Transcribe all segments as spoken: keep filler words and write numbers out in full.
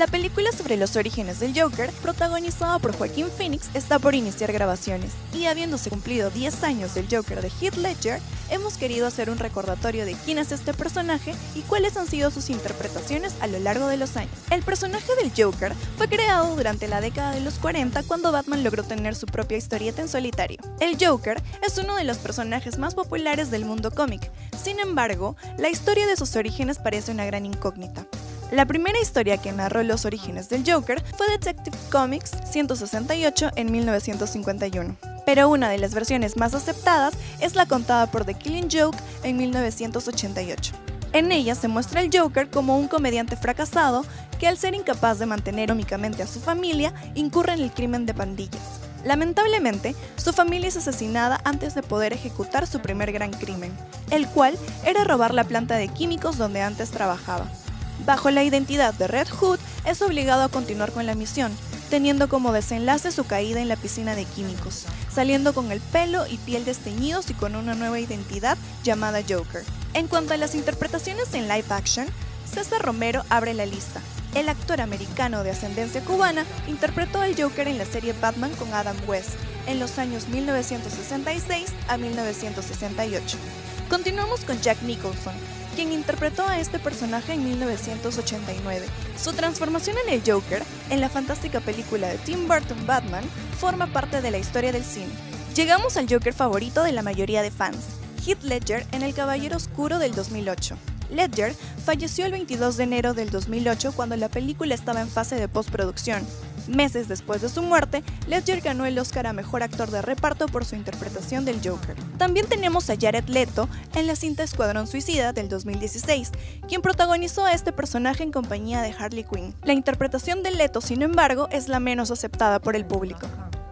La película sobre los orígenes del Joker, protagonizada por Joaquin Phoenix, está por iniciar grabaciones, y habiéndose cumplido diez años del Joker de Heath Ledger, hemos querido hacer un recordatorio de quién es este personaje y cuáles han sido sus interpretaciones a lo largo de los años. El personaje del Joker fue creado durante la década de los cuarenta, cuando Batman logró tener su propia historieta en solitario. El Joker es uno de los personajes más populares del mundo cómic, sin embargo, la historia de sus orígenes parece una gran incógnita. La primera historia que narró los orígenes del Joker fue Detective Comics ciento sesenta y ocho en mil novecientos cincuenta y uno, pero una de las versiones más aceptadas es la contada por The Killing Joke en mil novecientos ochenta y ocho. En ella se muestra al Joker como un comediante fracasado que, al ser incapaz de mantener únicamente a su familia, incurre en el crimen de pandillas. Lamentablemente, su familia es asesinada antes de poder ejecutar su primer gran crimen, el cual era robar la planta de químicos donde antes trabajaba. Bajo la identidad de Red Hood, es obligado a continuar con la misión, teniendo como desenlace su caída en la piscina de químicos, saliendo con el pelo y piel desteñidos y con una nueva identidad llamada Joker. En cuanto a las interpretaciones en live action, César Romero abre la lista. El actor americano de ascendencia cubana interpretó al Joker en la serie Batman con Adam West, en los años mil novecientos sesenta y seis a mil novecientos sesenta y ocho. Continuamos con Jack Nicholson, quien interpretó a este personaje en mil novecientos ochenta y nueve. Su transformación en el Joker, en la fantástica película de Tim Burton Batman, forma parte de la historia del cine. Llegamos al Joker favorito de la mayoría de fans, Heath Ledger en El Caballero Oscuro del dos mil ocho. Ledger falleció el veintidós de enero del dos mil ocho cuando la película estaba en fase de postproducción. Meses después de su muerte, Ledger ganó el Oscar a Mejor Actor de Reparto por su interpretación del Joker. También tenemos a Jared Leto en la cinta Escuadrón Suicida del dos mil dieciséis, quien protagonizó a este personaje en compañía de Harley Quinn. La interpretación de Leto, sin embargo, es la menos aceptada por el público.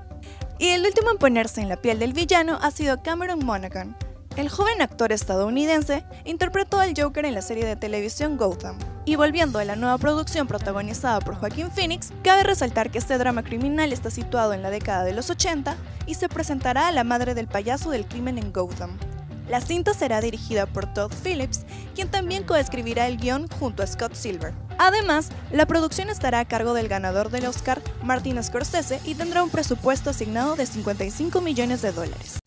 Y el último en ponerse en la piel del villano ha sido Cameron Monaghan. El joven actor estadounidense interpretó al Joker en la serie de televisión Gotham. Y volviendo a la nueva producción protagonizada por Joaquin Phoenix, cabe resaltar que este drama criminal está situado en la década de los ochenta y se presentará a la madre del payaso del crimen en Gotham. La cinta será dirigida por Todd Phillips, quien también coescribirá el guión junto a Scott Silver. Además, la producción estará a cargo del ganador del Oscar, Martin Scorsese, y tendrá un presupuesto asignado de cincuenta y cinco millones de dólares.